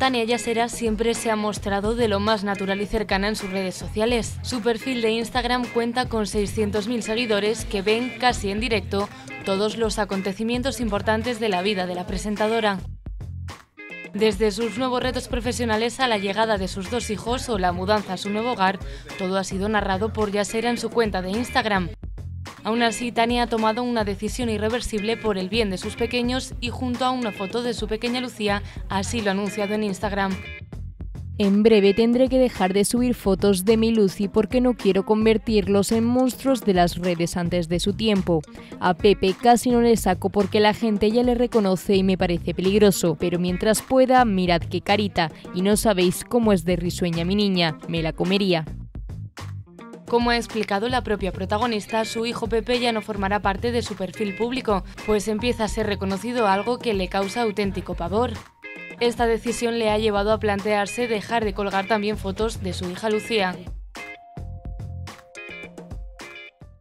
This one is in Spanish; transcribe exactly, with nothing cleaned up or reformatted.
Tania Yasera siempre se ha mostrado de lo más natural y cercana en sus redes sociales. Su perfil de Instagram cuenta con seiscientos mil seguidores que ven casi en directo todos los acontecimientos importantes de la vida de la presentadora. Desde sus nuevos retos profesionales a la llegada de sus dos hijos o la mudanza a su nuevo hogar, todo ha sido narrado por Yasera en su cuenta de Instagram. Aún así, Tania ha tomado una decisión irreversible por el bien de sus pequeños y junto a una foto de su pequeña Lucía, así lo ha anunciado en Instagram. En breve tendré que dejar de subir fotos de mi Lucy porque no quiero convertirlos en monstruos de las redes antes de su tiempo. A Pepe casi no le saco porque la gente ya le reconoce y me parece peligroso, pero mientras pueda, mirad qué carita, y no sabéis cómo es de risueña mi niña, me la comería. Como ha explicado la propia protagonista, su hijo Pepe ya no formará parte de su perfil público, pues empieza a ser reconocido, algo que le causa auténtico pavor. Esta decisión le ha llevado a plantearse dejar de colgar también fotos de su hija Lucía.